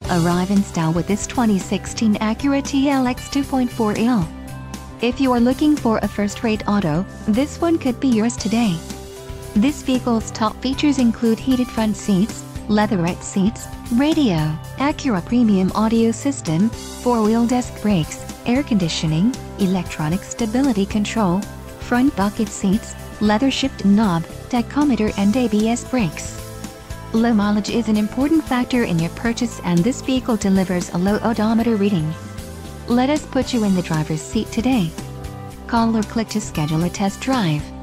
Arrive in style with this 2016 Acura TLX 2.4L. If you are looking for a first-rate auto, this one could be yours today. This vehicle's top features include heated front seats, leatherette seats, radio, Acura premium audio system, 4-wheel disc brakes, air conditioning, electronic stability control, front bucket seats, leather shift knob, tachometer and ABS brakes. Low mileage is an important factor in your purchase, and this vehicle delivers a low odometer reading. Let us put you in the driver's seat today. Call or click to schedule a test drive.